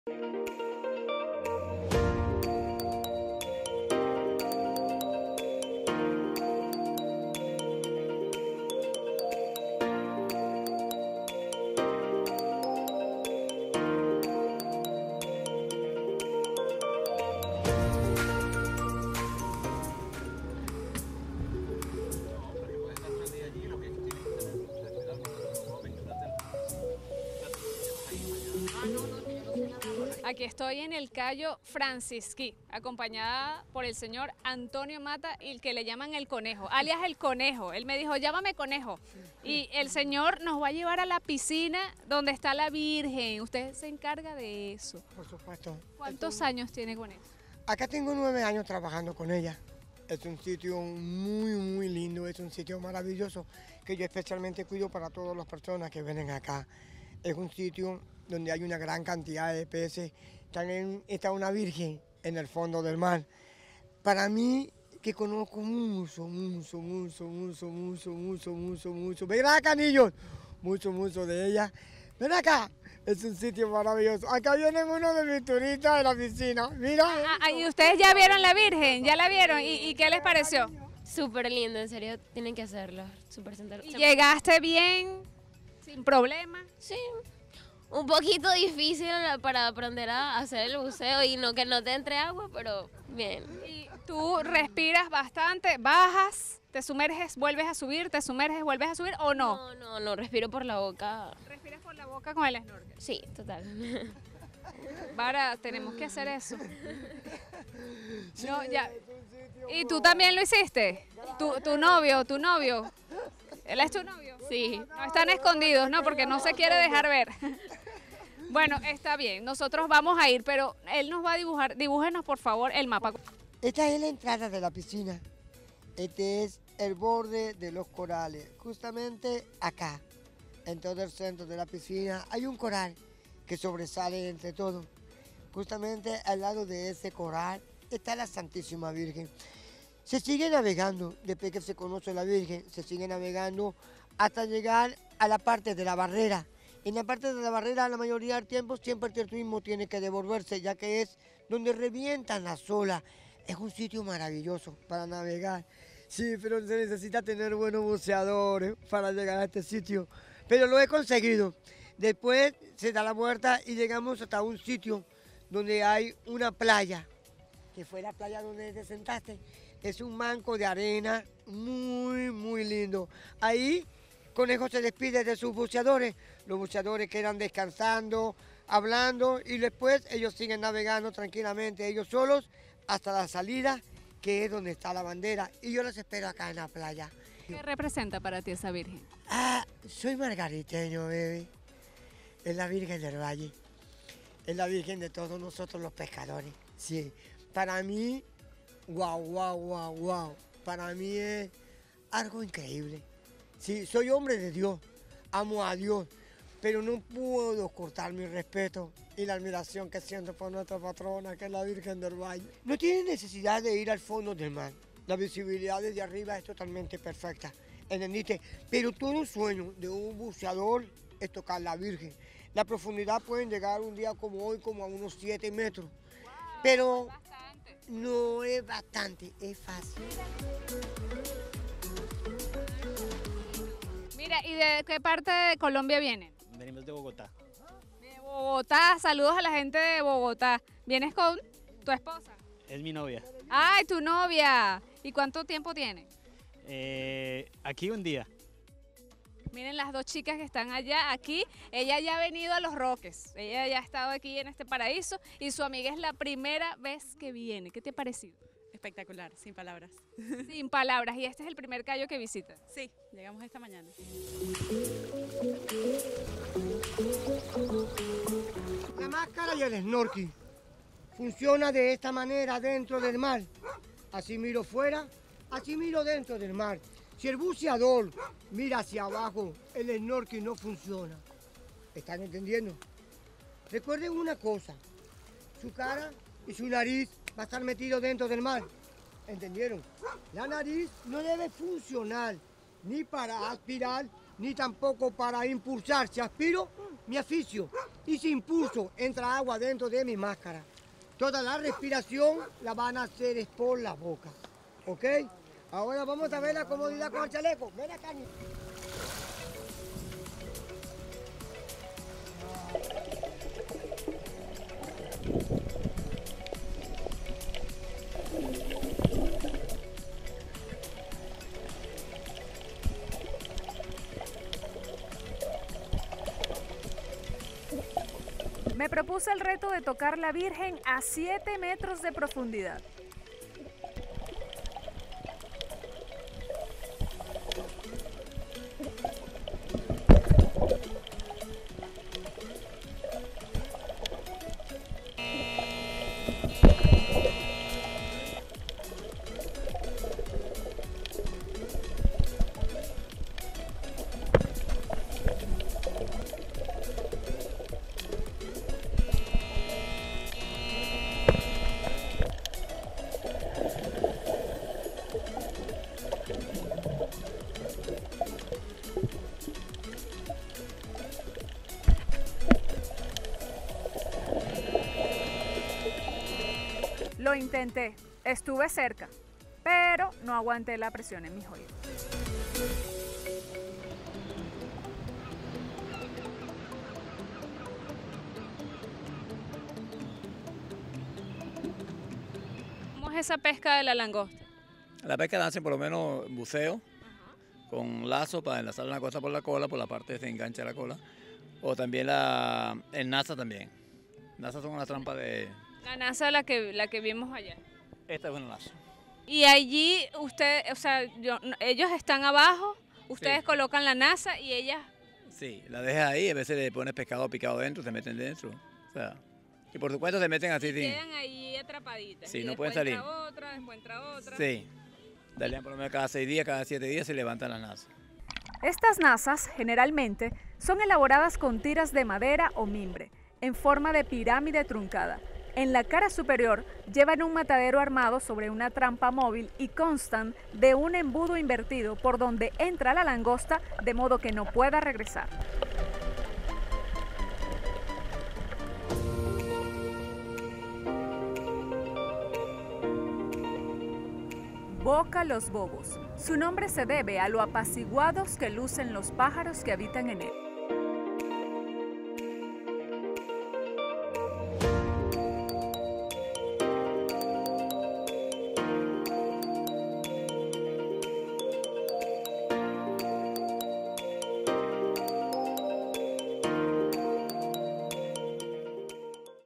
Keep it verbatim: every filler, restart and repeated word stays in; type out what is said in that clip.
Aquí estoy en el Cayo Francisquí, acompañada por el señor Antonio Mata, y el que le llaman el Conejo, alias el Conejo. Él me dijo, llámame Conejo. Y el señor nos va a llevar a la piscina donde está la Virgen. Usted se encarga de eso. Por supuesto. ¿Cuántos un... años tiene con eso? Acá tengo nueve años trabajando con ella. Es un sitio muy, muy lindo, es un sitio maravilloso que yo especialmente cuido para todas las personas que vienen acá. Es un sitio donde hay una gran cantidad de peces. También está una virgen en el fondo del mar. Para mí, que conozco mucho, mucho, mucho, mucho, mucho, mucho, mucho, mucho. Ven acá, niños. Mucho, mucho de ella. Ven acá. Es un sitio maravilloso. Acá vienen uno de mis turistas de la piscina. Mira. Ah, ¿y ustedes ya vieron la virgen? ¿Ya la vieron? ¿Y, y qué les pareció? Súper lindo, en serio, tienen que hacerlo. Súper sentar. ¿Y llegaste bien? ¿Sin problema? Sí. Un poquito difícil para aprender a hacer el buceo y no que no te entre agua, pero bien. ¿Y tú respiras bastante, bajas, te sumerges, vuelves a subir, te sumerges, vuelves a subir o no? No, no, no, respiro por la boca. ¿Respiras por la boca con el snorkel? Sí, total. Vara, tenemos que hacer eso. No, ya. ¿Y tú también lo hiciste? ¿Tu, tu novio, tu novio? ¿Él es tu novio? Sí. No están escondidos, ¿no? Porque no se quiere dejar ver. Bueno, está bien, nosotros vamos a ir, pero él nos va a dibujar. Dibújenos, por favor, el mapa. Esta es la entrada de la piscina. Este es el borde de los corales. Justamente acá, en todo el centro de la piscina, hay un coral que sobresale entre todos. Justamente al lado de ese coral está la Santísima Virgen. Se sigue navegando, después que se conoce la Virgen, se sigue navegando hasta llegar a la parte de la barrera. En la parte de la barrera, la mayoría del tiempo, siempre el turismo tiene que devolverse, ya que es donde revientan las olas. Es un sitio maravilloso para navegar. Sí, pero se necesita tener buenos buceadores para llegar a este sitio. Pero lo he conseguido. Después se da la vuelta y llegamos hasta un sitio donde hay una playa, que fue la playa donde te sentaste. Es un manco de arena muy, muy lindo. Ahí Conejo se despide de sus buceadores. Los buceadores quedan descansando, hablando y después ellos siguen navegando tranquilamente, ellos solos, hasta la salida, que es donde está la bandera. Y yo los espero acá en la playa. ¿Qué representa para ti esa Virgen? Ah, soy margariteño, baby. Es la Virgen del Valle. Es la Virgen de todos nosotros los pescadores. Sí, para mí, wow, wow, wow, wow. Para mí es algo increíble. Sí, soy hombre de Dios, amo a Dios, pero no puedo cortar mi respeto y la admiración que siento por nuestra patrona, que es la Virgen del Valle. No tiene necesidad de ir al fondo del mar. La visibilidad desde arriba es totalmente perfecta, ¿entendiste? Pero todo sueño de un buceador es tocar la Virgen. La profundidad puede llegar un día como hoy, como a unos siete metros. Wow, pero bastante. No es bastante, es fácil. Mira, ¿y de qué parte de Colombia vienen? Venimos de Bogotá. De Bogotá, saludos a la gente de Bogotá. ¿Vienes con tu esposa? Es mi novia. ¡Ay, tu novia! ¿Y cuánto tiempo tiene? Eh, aquí un día. Miren las dos chicas que están allá, aquí. Ella ya ha venido a Los Roques. Ella ya ha estado aquí en este paraíso y su amiga es la primera vez que viene. ¿Qué te ha parecido? Espectacular, sin palabras. Sin palabras. ¿Y este es el primer callo que visitas? Sí, llegamos esta mañana. La máscara y el snorkel funciona de esta manera dentro del mar. Así miro fuera, así miro dentro del mar. Si el buceador mira hacia abajo, el snorkel no funciona. ¿Están entendiendo? Recuerden una cosa, su cara y su nariz va a estar metido dentro del mar. ¿Entendieron? La nariz no debe funcionar ni para aspirar ni tampoco para impulsar. Si aspiro, me asfixio. Y si impulso, entra agua dentro de mi máscara. Toda la respiración la van a hacer es por la boca. ¿Ok? Ahora vamos a ver la comodidad con el chaleco. Ven acá, niña. Me propuse el reto de tocar la Virgen a siete metros de profundidad. Lo intenté, estuve cerca, pero no aguanté la presión en mis oídos. ¿Cómo es esa pesca de la langosta? La pesca la hacen por lo menos buceo, con lazo para enlazar una cosa por la cola, por la parte se engancha la cola, o también la, el nasa también. Nasa son una trampa de... La nasa, la que, la que vimos allá. Esta es un lazo. Y allí usted, o sea, yo, ellos están abajo, ustedes Sí. colocan la nasa y ellas... Sí, la dejas ahí, a veces le pones pescado picado dentro, se meten dentro. O sea, y por supuesto se meten así. Sí, quedan ahí atrapaditas. Sí, y no después pueden entra salir. otra, después entra otra. sí. Darían por lo menos cada seis días, cada siete días se levantan las nasas. Estas nasas, generalmente, son elaboradas con tiras de madera o mimbre, en forma de pirámide truncada. En la cara superior llevan un matadero armado sobre una trampa móvil y constan de un embudo invertido por donde entra la langosta de modo que no pueda regresar. Boca Los Bobos. Su nombre se debe a lo apaciguados que lucen los pájaros que habitan en él.